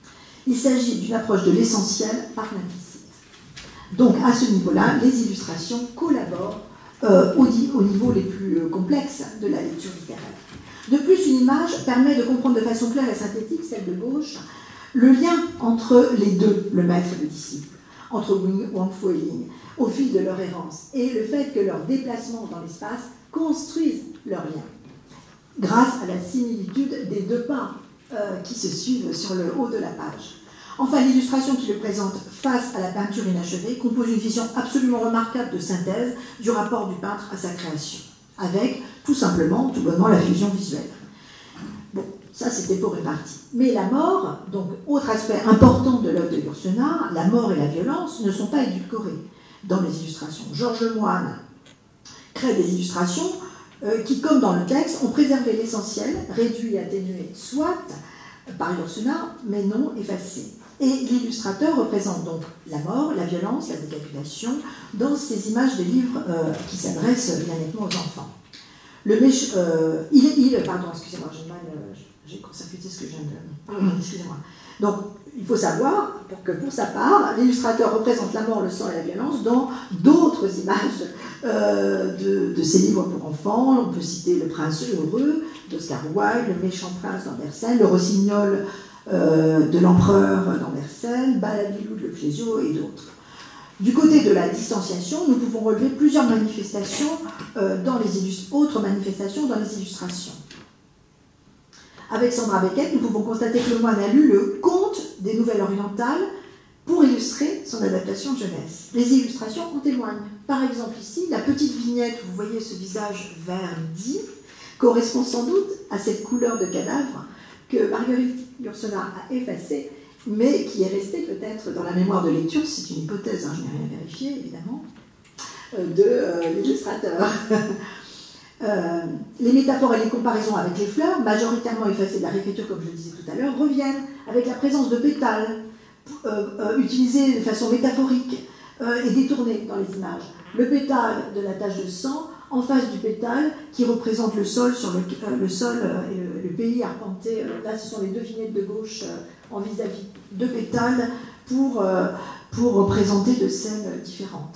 Il s'agit d'une approche de l'essentiel par l'implicite. Donc, à ce niveau-là, les illustrations collaborent euh, au, au niveau les plus euh, complexes de la lecture littéraire. De plus, une image permet de comprendre de façon claire et synthétique, celle de gauche, le lien entre les deux, le maître et le disciple, entre Wang Fu et Ling, au fil de leur errance, et le fait que leurs déplacements dans l'espace construisent leur lien, grâce à la similitude des deux pas euh, qui se suivent sur le haut de la page. Enfin, l'illustration qui le présente face à la peinture inachevée compose une vision absolument remarquable de synthèse du rapport du peintre à sa création, avec tout simplement, tout bonnement, la fusion visuelle. Bon, ça c'était pour une partie. Mais la mort, donc autre aspect important de l'œuvre de Yourcenar, la mort et la violence ne sont pas édulcorées dans les illustrations. Georges Lemoine crée des illustrations euh, qui, comme dans le texte, ont préservé l'essentiel, réduit et atténué soit par Yourcenar, mais non effacé. Et l'illustrateur représente donc la mort, la violence, la décapitation dans ces images des livres euh, qui s'adressent bien nettement aux enfants. Le méch euh, il, il, pardon, excusez-moi, j'ai mal, euh, j'ai court-circuité ce que je viens de... Excusez-moi. Donc, il faut savoir pour que, pour sa part, l'illustrateur représente la mort, le sang et la violence dans d'autres images euh, de, de ses livres pour enfants. On peut citer Le Prince heureux d'Oscar Wilde, Le méchant prince d'Andersen, Le rossignol euh, de l'empereur d'Andersen, Balabilou de Le Clésio et d'autres. Du côté de la distanciation, nous pouvons relever plusieurs manifestations euh, dans les autres manifestations dans les illustrations. Avec Sandra Beckett, nous pouvons constater que Lemoine a lu le Conte des Nouvelles Orientales pour illustrer son adaptation jeunesse. Les illustrations en témoignent. Par exemple ici, la petite vignette où vous voyez ce visage vert dit correspond sans doute à cette couleur de cadavre que Marguerite Yourcenar a effacée, mais qui est restée peut-être dans la mémoire de lecture, c'est une hypothèse, hein, je n'ai rien vérifié évidemment, euh, de euh, l'illustrateur. Euh, les métaphores et les comparaisons avec les fleurs, majoritairement effacées de la réécriture, comme je le disais tout à l'heure, reviennent avec la présence de pétales euh, euh, utilisés de façon métaphorique euh, et détournés dans les images. Le pétale de la tache de sang en face du pétale qui représente le sol, sur le, euh, le, sol euh, et le, le pays arpenté. Euh, là, ce sont les deux vignettes de gauche euh, en vis-à-vis. Deux pétales pour, euh, pour représenter deux scènes différentes.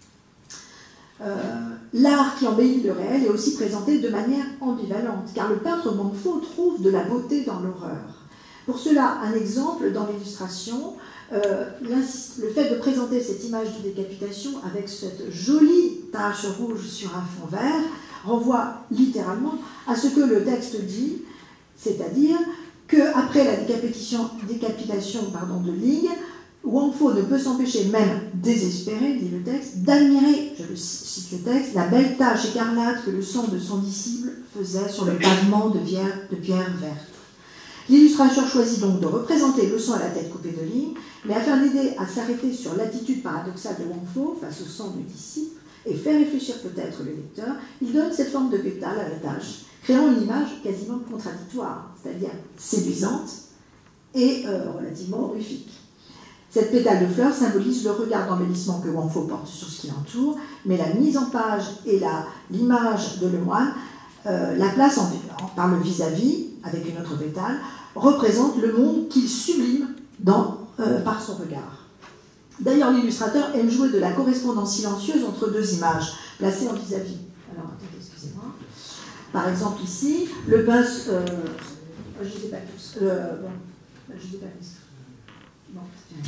Euh, L'art qui embellit le réel est aussi présenté de manière ambivalente, car le peintre Wang Fu trouve de la beauté dans l'horreur. Pour cela, un exemple dans l'illustration, euh, le fait de présenter cette image de décapitation avec cette jolie tache rouge sur un fond vert renvoie littéralement à ce que le texte dit, c'est-à-dire qu'après la décapitation, décapitation pardon, de Ling, Wang Fu ne peut s'empêcher, même désespéré, dit le texte, d'admirer, je le cite le texte, la belle tache écarlate que le sang de son disciple faisait sur le pavement de pierre, de pierre verte. L'illustrateur choisit donc de représenter le sang à la tête coupée de Ling, mais afin d'aider à s'arrêter sur l'attitude paradoxale de Wang Fu face au sang du disciple et faire réfléchir peut-être le lecteur, il donne cette forme de pétale à la tache, créant une image quasiment contradictoire, c'est-à-dire séduisante et euh, relativement horrifique. Cette pétale de fleurs symbolise le regard d'embellissement que Wang Fu porte sur ce qui l'entoure, mais la mise en page et l'image de Lemoine, euh, la place en, en, par le vis-à-vis, avec une autre pétale, représente le monde qu'il sublime dans, euh, par son regard. D'ailleurs, l'illustrateur aime jouer de la correspondance silencieuse entre deux images, placées en vis-à-vis. Alors, attendez, excusez-moi. Par exemple, ici, le pinceau... Euh, je ne sais pas tous. Euh, bon, je ne sais pas tous. Bon,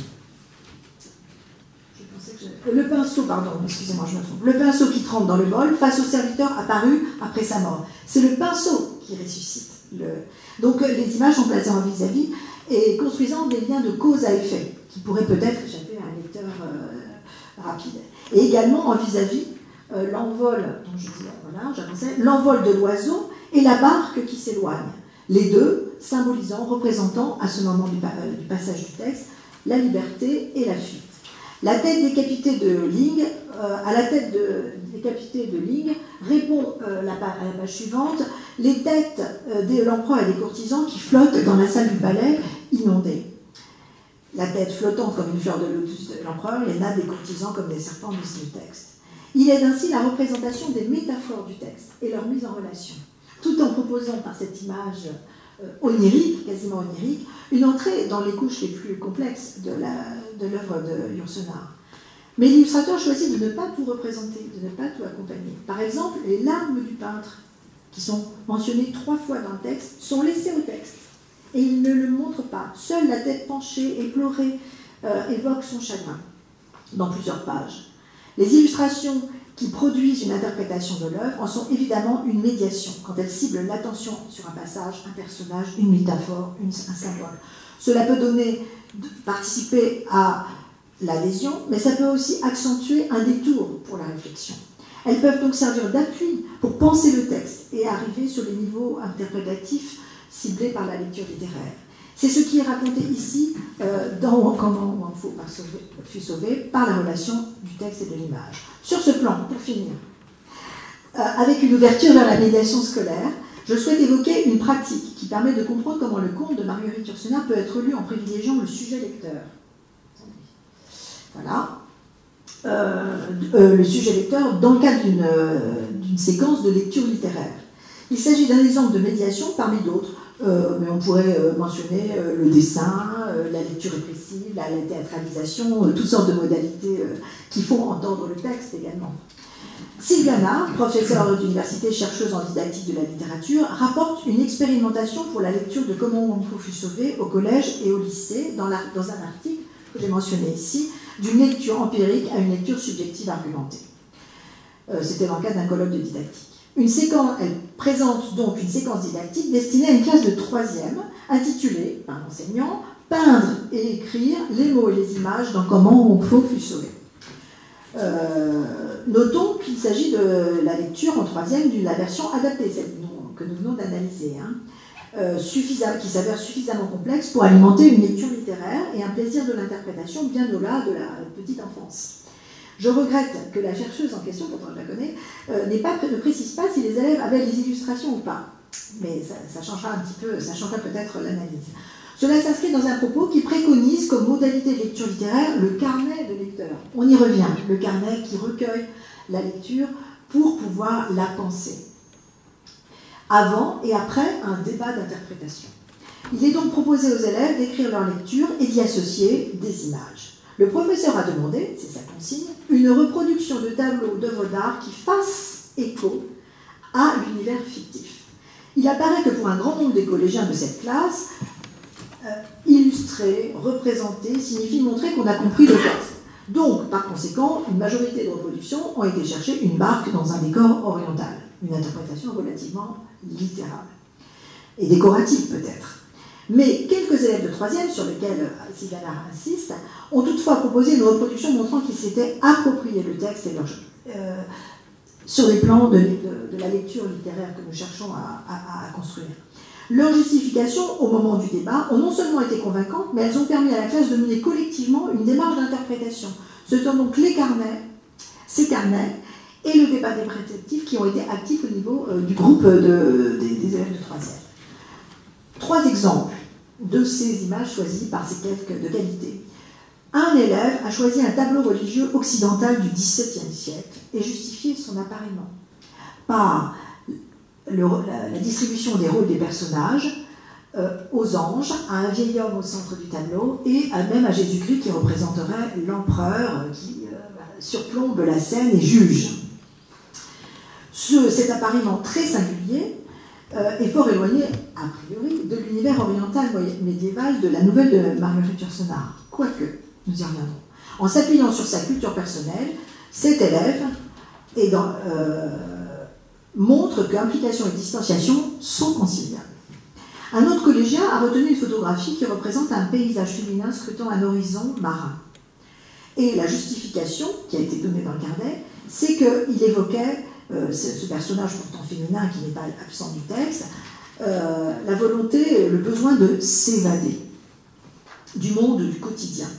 le pinceau, pardon, excusez-moi, je me trompe. Le pinceau qui trempe dans le bol face au serviteur apparu après sa mort. C'est le pinceau qui ressuscite. Le... Donc les images sont placées en vis-à-vis et construisant des liens de cause à effet qui pourraient peut-être échapper à un lecteur euh, rapide. Et également en vis-à-vis euh, l'envol, dont je disais, voilà, j'avançais, l'envol de l'oiseau et la barque qui s'éloigne. Les deux symbolisant, représentant à ce moment du, euh, du passage du texte la liberté et la fuite. La tête décapitée de Ling, euh, à la tête de, décapitée de Ling, répond euh, la, à la page suivante, les têtes euh, de l'empereur et des courtisans qui flottent dans la salle du palais inondée. La tête flottante comme une fleur de lotus de l'empereur, les nattes des courtisans comme des serpents du texte. Il est ainsi la représentation des métaphores du texte et leur mise en relation, tout en proposant par cette image euh, onirique, quasiment onirique, une entrée dans les couches les plus complexes de l'œuvre de, de Yourcenar. Mais l'illustrateur choisit de ne pas tout représenter, de ne pas tout accompagner. Par exemple, les larmes du peintre, qui sont mentionnées trois fois dans le texte, sont laissées au texte. Et il ne le montre pas. Seule la tête penchée, éplorée, euh, évoque son chagrin dans plusieurs pages. Les illustrations qui produisent une interprétation de l'œuvre en sont évidemment une médiation, quand elles ciblent l'attention sur un passage, un personnage, une métaphore, une, un symbole. Cela peut donner, participer à l'adhésion, mais ça peut aussi accentuer un détour pour la réflexion. Elles peuvent donc servir d'appui pour penser le texte et arriver sur les niveaux interprétatifs ciblés par la lecture littéraire. C'est ce qui est raconté ici euh, dans Comment Wang Fu fut sauvé par la relation du texte et de l'image. Sur ce plan, pour finir, euh, avec une ouverture vers la médiation scolaire, je souhaite évoquer une pratique qui permet de comprendre comment le conte de Marguerite Yourcenar peut être lu en privilégiant le sujet lecteur. Voilà. Euh, euh, le sujet lecteur dans le cadre d'une euh, d'une séquence de lecture littéraire. Il s'agit d'un exemple de médiation parmi d'autres, euh, mais on pourrait euh, mentionner euh, le dessin, euh, la lecture répressive, la, la théâtralisation, euh, toutes sortes de modalités euh, qui font entendre le texte également. Sylviana, professeure d'université, chercheuse en didactique de la littérature, rapporte une expérimentation pour la lecture de Comment Wang Fu fut sauvé au collège et au lycée dans, la, dans un article que j'ai mentionné ici, d'une lecture empirique à une lecture subjective argumentée. Euh, C'était dans le cadre d'un colloque de didactique. Une séquence, elle présente donc une séquence didactique destinée à une classe de troisième, intitulée par l'enseignant « Peindre et écrire les mots et les images dans Comment Wang Fu fut sauvé ». Euh, notons qu'il s'agit de la lecture en troisième de la version adaptée, celle que nous venons d'analyser, hein, euh, qui s'avère suffisamment complexe pour alimenter une lecture littéraire et un plaisir de l'interprétation bien au-delà de la petite enfance. Je regrette que la chercheuse en question, pourtant je la connais, euh, pas, ne précise pas si les élèves avaient les illustrations ou pas. Mais ça, ça changera un petit peu, ça changera peut-être l'analyse. Cela s'inscrit dans un propos qui préconise comme modalité de lecture littéraire le carnet de lecteur. On y revient, le carnet qui recueille la lecture pour pouvoir la penser. Avant et après un débat d'interprétation. Il est donc proposé aux élèves d'écrire leur lecture et d'y associer des images. Le professeur a demandé, c'est sa consigne, une reproduction de tableaux d'œuvres d'art qui fasse écho à l'univers fictif. Il apparaît que pour un grand nombre des collégiens de cette classe, euh, illustrer, représenter, signifie montrer qu'on a compris le texte. Donc, par conséquent, une majorité de reproductions ont été chercher une marque dans un décor oriental, une interprétation relativement littérale, et décorative peut-être. Mais quelques élèves de troisième, sur lesquels Sylviana insiste, ont toutefois proposé une reproduction montrant qu'ils s'étaient approprié le texte et leur, euh, sur les plans de, de, de la lecture littéraire que nous cherchons à, à, à construire. Leurs justifications, au moment du débat, ont non seulement été convaincantes, mais elles ont permis à la classe de mener collectivement une démarche d'interprétation. Ce sont donc les carnets, ces carnets, et le débat interprétatif qui ont été actifs au niveau euh, du groupe de, des, des élèves de troisième. Trois exemples de ces images choisies par ces quelques de qualité. Un élève a choisi un tableau religieux occidental du dix-septième siècle et justifié son appariement par le, la, la distribution des rôles des personnages euh, aux anges, à un vieil homme au centre du tableau et à, même à Jésus-Christ qui représenterait l'empereur qui euh, surplombe la scène et juge. Ce, cet appariement très singulier Euh, est fort éloigné, a priori, de l'univers oriental médiéval de la nouvelle de Marguerite Yourcenar. Quoique, nous y reviendrons. En s'appuyant sur sa culture personnelle, cet élève est dans, euh, montre qu'implication et distanciation sont conciliables. Un autre collégien a retenu une photographie qui représente un paysage féminin scrutant un horizon marin. Et la justification qui a été donnée dans le carnet, c'est qu'il évoquait Euh, ce personnage pourtant féminin qui n'est pas absent du texte, euh, la volonté, le besoin de s'évader du monde du quotidien,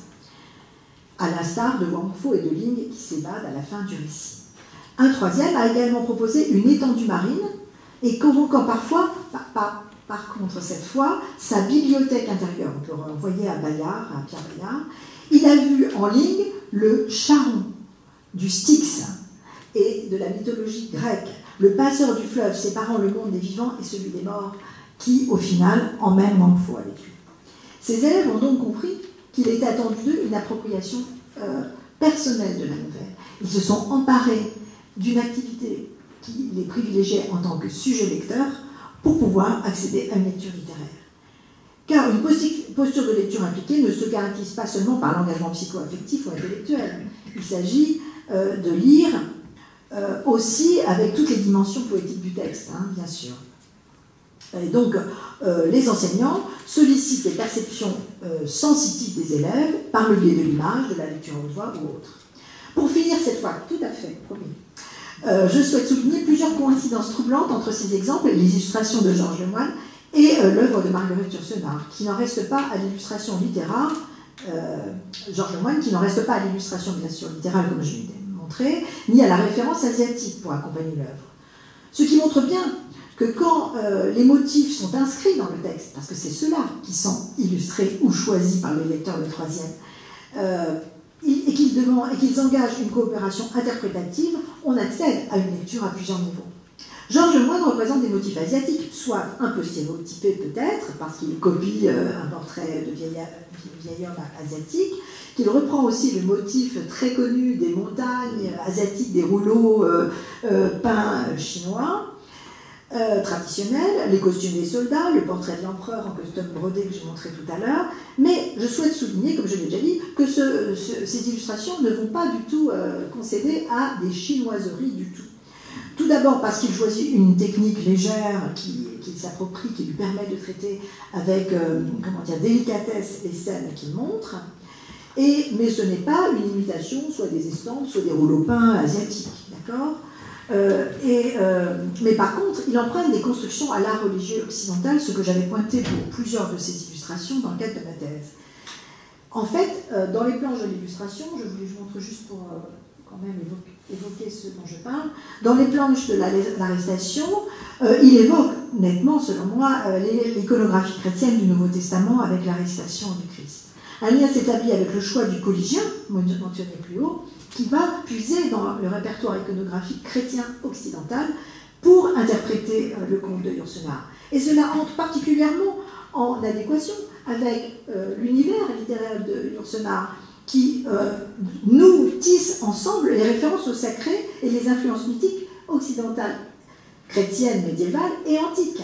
à l'instar de Wang Fu et de Ling qui s'évadent à la fin du récit. Un troisième a également proposé une étendue marine et convoquant parfois, par, par, par contre cette fois, sa bibliothèque intérieure. On peut renvoyer à Bayard, à Pierre Bayard. Il a vu en ligne le charron du Styx et de la mythologie grecque, le passeur du fleuve séparant le monde des vivants et celui des morts, qui, au final, emmène Wang Fo avec lui. Ces élèves ont donc compris qu'il était attendu d'eux une appropriation euh, personnelle de la nouvelle. Ils se sont emparés d'une activité qui les privilégiait en tant que sujet lecteur pour pouvoir accéder à une lecture littéraire. Car une posture de lecture impliquée ne se caractérise pas seulement par l'engagement psycho-affectif ou intellectuel. Il s'agit euh, de lire euh, aussi avec toutes les dimensions poétiques du texte, hein, bien sûr. Et donc, euh, les enseignants sollicitent les perceptions euh, sensitives des élèves par le biais de l'image, de la lecture en voix ou autre. Pour finir cette fois, tout à fait, promis, euh, je souhaite souligner plusieurs coïncidences troublantes entre ces exemples et les illustrations de Georges Lemoine et euh, l'œuvre de Marguerite Yourcenar, qui n'en reste pas à l'illustration littéraire, euh, Georges Lemoine, qui n'en reste pas à l'illustration bien sûr littérale, comme je l'ai montré, ni à la référence asiatique pour accompagner l'œuvre. Ce qui montre bien que quand euh, les motifs sont inscrits dans le texte, parce que c'est ceux-là qui sont illustrés ou choisis par les lecteurs de troisième, euh, et qu'ils demandent, et qu'ils engagent une coopération interprétative, on accède à une lecture à plusieurs niveaux. Georges Lemoine représente des motifs asiatiques, soit un peu stéréotypés peut-être, parce qu'il copie euh, un portrait de vieil, vieil homme asiatique, qu'il reprend aussi le motif très connu des montagnes asiatiques, des rouleaux euh, euh, peints chinois, Euh, traditionnels, les costumes des soldats, le portrait de l'empereur en costume brodé que j'ai montré tout à l'heure, mais je souhaite souligner, comme je l'ai déjà dit, que ce, ce, ces illustrations ne vont pas du tout euh, concéder à des chinoiseries du tout. Tout d'abord parce qu'il choisit une technique légère qu'il qui s'approprie, qui lui permet de traiter avec euh, comment dire, délicatesse les scènes qu'il montre, et, mais ce n'est pas une imitation soit des estampes, soit des rouleaux peints asiatiques, d'accord ? Euh, et, euh, mais par contre, il emprunte des constructions à l'art religieux occidental, ce que j'avais pointé pour plusieurs de ces illustrations dans le cadre de ma thèse. En fait, euh, dans les planches de l'illustration, je vous les montre juste pour euh, quand même évoquer, évoquer ce dont je parle, dans les planches de l'arrestation, euh, il évoque nettement, selon moi, euh, l'iconographie chrétienne du Nouveau Testament avec l'arrestation du Christ. Un lien s'établit avec le choix du collégien, mentionné plus haut, qui va puiser dans le répertoire iconographique chrétien occidental pour interpréter le conte de Yourcenar. Et cela entre particulièrement en adéquation avec euh, l'univers littéraire de Yourcenar, qui euh, nous tisse ensemble les références au sacré et les influences mythiques occidentales, chrétiennes, médiévales et antiques.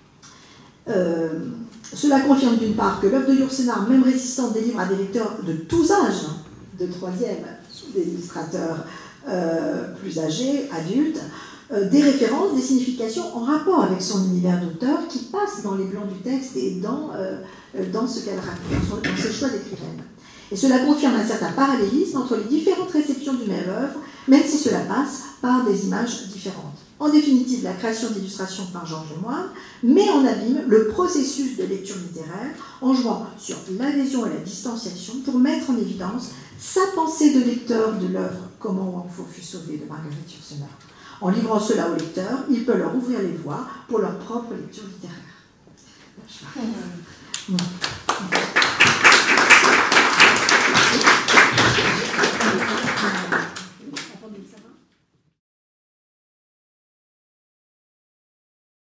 Euh, cela confirme d'une part que l'œuvre de Yourcenar, même résistante, délivre à des lecteurs de tous âges, de troisième, des illustrateurs euh, plus âgés, adultes, euh, des références, des significations en rapport avec son univers d'auteur qui passe dans les blancs du texte et dans, euh, dans ce qu'elle raconte, dans ses choix d'écrivaine. Et cela confirme un certain parallélisme entre les différentes réceptions d'une même œuvre, même si cela passe par des images différentes. En définitive, la création d'illustrations par Georges Lemoine met en abîme le processus de lecture littéraire en jouant sur l'adhésion et la distanciation pour mettre en évidence sa pensée de lecteur de l'œuvre « Comment Wang Fo fut sauvé » de Marguerite Yourcenar. En livrant cela aux lecteurs, il peut leur ouvrir les voies pour leur propre lecture littéraire.